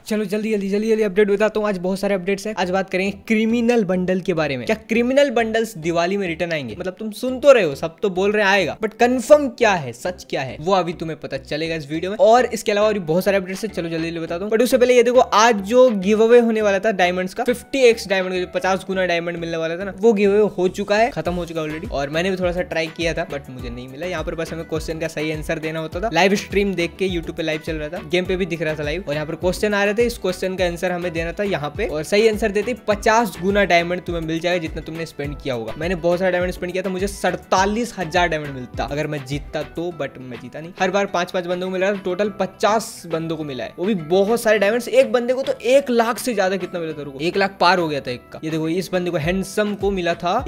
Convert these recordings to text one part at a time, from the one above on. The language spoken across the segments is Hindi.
चलो जल्दी अपडेट बताता हूँ। आज बहुत सारे अपडेट्स हैं। आज बात करेंगे क्रिमिनल बंडल के बारे में। क्या क्रिमिनल बंडल्स दिवाली में रिटर्न आएंगे? मतलब तुम सुन तो रहे हो, सब तो बोल रहे हैं आएगा, बट कंफर्म क्या है, सच क्या है, वो अभी तुम्हें पता चलेगा इस वीडियो में। और इसके अलावा और बहुत सारे अपडेट्स है, चलो जल्दी बताता हूँ। बट उससे पहले ये देखो, आज जो गिव अवे होने वाला था डायमंड्स का, 50x डायमंड का, जो 50 गुना डायमंड मिलने वाला था ना, वो गिव अवे हो चुका है, खत्म हो चुका ऑलरेडी। और मैंने भी थोड़ा सा ट्राई किया था, बट मुझे नहीं मिला। यहाँ पर बस हमें क्वेश्चन का सही आंसर देना होता था। लाइव स्ट्रीम देख के यूट्यूब पे लाइव चल रहा था, गेम पे भी दिख रहा था लाइव, और यहाँ पर क्वेश्चन आ रहे थे। इस क्वेश्चन का आंसर हमें देना था यहाँ पे, और सही आंसर देते 50 गुना डायमंड तुम्हें मिल जाएगा जितना तुमने स्पेंड किया होगा। मैंने बहुत सारा डायमंड स्पेंड किया था, मुझे 47,000 डायमंड मिलता अगर मैं जीतता तो, बट मैं जीता नहीं। हर बार 5-5 बंदों को मिला था, टोटल 50 बंदों को मिला है, वो भी बहुत सारे डायमंड्स। एक बंदे को तो 1 लाख से ज्यादा कितना मिला था, रुको, 1 लाख पार हो गया था एक का। ये देखो, इस बंदे को हैंडसम को मिला था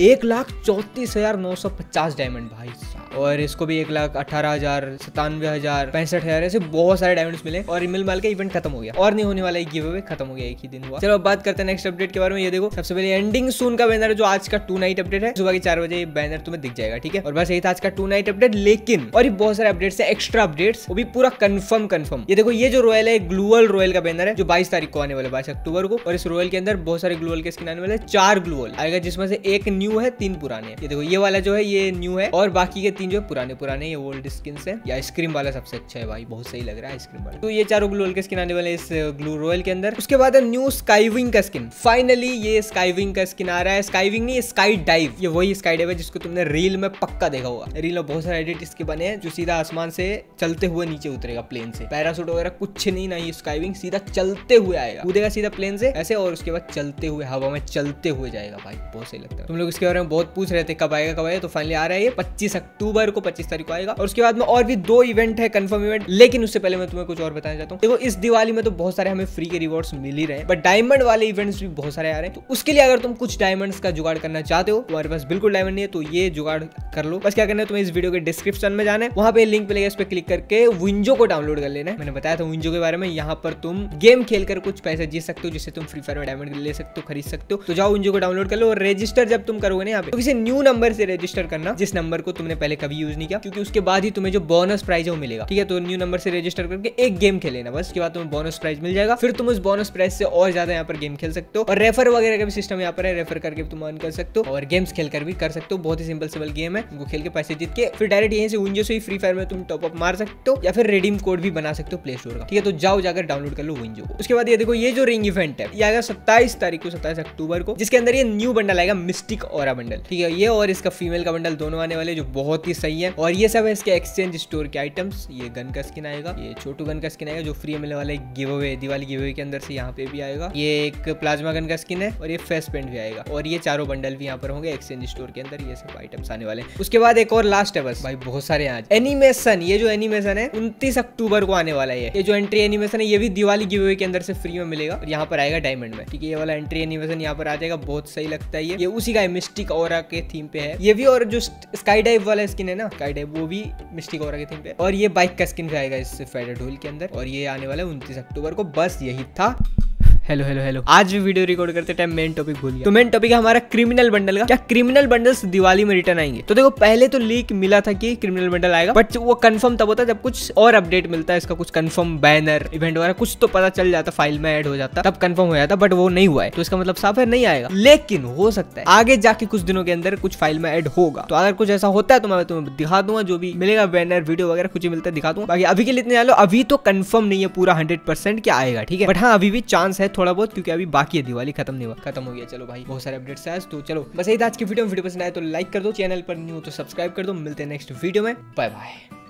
1,34,950 डायमंड भाई। और इसको भी 1,18,000, 97,000, 65,000, ऐसे बहुत सारे डायमंड्स मिले। और मिल माल का इवेंट खत्म हो गया, और नहीं होने वाला, एक गिव अवे खत्म हो गया, एक ही दिन हुआ। चलो अब बात करते हैं नेक्स्ट अपडेट के बारे में। ये देखो, सबसे पहले एंडिंग सून का बैनर है, जो आज का 2 नाइट अपडेट है। सुबह के 4 बजे बैनर तुम्हें दिख जाएगा, ठीक है। और बस यही था आज का 2 नाइट अपडेट। लेकिन और भी बहुत सारे अपडेट्स है, एक्स्ट्रा अपडेट्स, वो भी पूरा कंफर्म। ये देखो, ये जो रॉयल है, ग्लूअल रॉयल का बैनर है, जो 22 तारीख को आने वाला है, 22 अक्टूबर को। और इस रॉयल के अंदर बहुत सारे ग्लूअल के स्किन आने वाले, 4 ग्लूअल आएगा, जिसमें से एक न्यू है, 3 पुराने। ये देखो, ये वाला जो है ये न्यू है, और बाकी के 3 जो पुराने ये ओल्ड स्किन है। ये आइसक्रीम वाला सबसे अच्छा है भाई, बहुत सही लग रहा है आइसक्रीम वाला। तो ये 4 ग्लूअल के स्किन आने वाले इस ग्लू रॉयल के अंदर। उसके बाद है न्यू स्काईविंग का स्किन। फाइनली ये स्काईविंग का स्किन आ रहा है। स्काईविंग नहीं, स्काई डाइव। ये वही स्काई डाइव है जिसको तुमने रील में पक्का देखा होगा। रील में बहुत सारे एडिट इसके बने हैं, जो सीधा आसमान से चलते हुए नीचे उतरेगा प्लेन से। पैराशूट वगैरह कुछ नहीं, ना ये स्काईविंग, सीधा चलते हुए आएगा, कूदेगा सीधा प्लेन से ऐसे, और उसके बाद चलते हुए हवा में चलते हुए जाएगा भाई, बहुत सही लगता है। तुम लोग इसके बारे में बहुत पूछ रहे थे कब आएगा, तो फाइनली आ रहा है ये 25 अक्टूबर को, 25 तारीख को आएगा। और उसके बाद में और भी 2 इवेंट है, कंफर्म इवेंट। लेकिन उससे पहले मैं तुम्हें कुछ और बताना चाहता हूँ। देखो, इस दिवाली में तो बहुत सारे हमें फ्री के रिवॉर्ड्स मिल ही रहे हैं, बट डायमंड वाले इवेंट्स भी बहुत सारे आ रहे हैं। तो उसके लिए अगर तुम कुछ डायमंड्स का जुगाड़ करना चाहते हो, तुम्हारे पास बिल्कुल डायमंड नहीं है, तो ये जुगाड़ कर लो। बस क्या करना है, तुम्हें इस वीडियो के डिस्क्रिप्शन में जाना है, वहां पे लिंक मिलेगा, इस पे क्लिक करके विंजो को डाउनलोड कर लेना है। मैंने बताया था विंजो के बारे में। यहाँ पर तुम गेम खेलकर कुछ पैसे जीत सकते हो, जिससे तुम फ्री फायर में डायमंड ले सकते हो, खरीद सकते हो। तो जाओ विंजो को डाउनलोड कर लो, और रजिस्टर जब तुम करोगे ना यहाँ पे, तो किसी न्यू नंबर से रजिस्टर करना, जिस नंबर को तुमने पहले कभी यूज नहीं किया, क्योंकि उसके बाद ही तुम्हें जो बोनस प्राइज है वो मिलेगा, ठीक है। तो न्यू नंबर से रजिस्टर करके एक गेम खेलेना, बस उसके बाद तुम्हें बोनस प्राइज मिल जाएगा। फिर तुम उस बोनस प्राइज से और ज्यादा यहाँ पर गेम खेल सकते हो, और रेफर वगैरह का भी सिस्टम यहाँ पर है, रेफर करके तुम अर्न कर सकते हो, और गेम्स खेलकर भी कर सकते हो। बहुत ही सिंपल गेम है, उनको खेल के पैसे जीत के फिर डायरेक्ट यहीं से विंजो से ही फ्री फायर में तुम टॉप अप मार सकते हो, या फिर रिडीम कोड भी बना सकते हो प्ले स्टोर का, ठीक है। तो जाओ जाकर डाउनलोड कर लो विंजो को। उसके बाद ये देखो, ये जो रिंग इवेंट है, ये आएगा 27 तारीख को, 27 अक्टूबर को, जिसके अंदर ये न्यू बंडल आएगा, मिस्टिक ऑरा बंडल, ठीक है। ये और इसका फीमेल का बंडल दोनों आने वाले, जो बहुत ही सही है। और ये सब है इसके एक्सचेंज स्टोर के आइटम्स। ये गन का स्किन आएगा, ये छोटू गन का स्किन आएगा, जो फ्री मिलने वाला है give away, Diwali give away के अंदर से यहाँ पे भी आएगा। ये एक प्लाज्मा गन का स्किन है, और ये फेस पेंट भी आएगा। और ये 4 बंडल भी यहाँ पर होंगे एक्सचेंज स्टोर के अंदर, ये सब आइटम्स आने वाले हैं। उसके बाद एक और लास्ट है बस भाई, बहुत सारे आज एनिमेशन। ये जो एनिमेशन है 29 अक्टूबर को आने वाला है। ये जो एंट्री एनिमेशन है, ये भी दिवाली गिव अवे के अंदर से फ्री में मिलेगा, और यहाँ पर आएगा डायमंड में, ठीक है। ये वाला एंट्री एनिमेशन यहाँ पर आ जाएगा, बहुत सही लगता है ये उसी का मिस्टिक ऑरा के थीम पे है ये भी। और जो स्काई डाइव वाला स्किन है ना, स्काई डाइव, वो भी मिस्टिक ऑरा के थीम पे। और ये बाइक का स्किन भी आएगा इस फेडर ढोल के अंदर, और ये आने वाला है 29 अक्टूबर को। बस यही था। हेलो, आज भी वीडियो रिकॉर्ड करते टाइम मेन टॉपिक भूल गया। तो मेन टॉपिक है हमारा क्रिमिनल बंडल का। क्या क्रिमिनल बंडल्स दिवाली में रिटर्न आएंगे? तो देखो, पहले तो लीक मिला था कि क्रिमिनल बंडल आएगा, बट वो कंफर्म तब होता है जब कुछ और अपडेट मिलता है, इसका कुछ कंफर्म बैनर इवेंट वगैरह कुछ तो पता चल जाता, फाइल में ऐड हो जाता, तब कंफर्म हो जाता। बट वो नहीं हुआ है, तो इसका मतलब साफ है नहीं आएगा। लेकिन हो सकता है आगे जाके कुछ दिनों के अंदर कुछ फाइल में ऐड होगा। तो अगर कुछ ऐसा होता है तो मैं तुम्हें दिखा दूंगा, जो भी मिलेगा बैनर वीडियो वगैरह कुछ मिलता है दिखा दूंगा। बाकी अभी के लिए इतने जान लो, अभी तो कंफर्म नहीं है पूरा 100% क्या आएगा, ठीक है। बट हाँ, अभी भी चांस है थोड़ा बहुत, क्योंकि अभी बाकी है, दिवाली खत्म नहीं हुआ, खत्म हो गया। चलो भाई, बहुत सारे अपडेट्स हैं आज। तो चलो बस यही था आज की वीडियो पसंद आए तो लाइक कर दो, चैनल पर न्यू हो तो सब्सक्राइब कर दो। मिलते हैं नेक्स्ट वीडियो में, बाय बाय।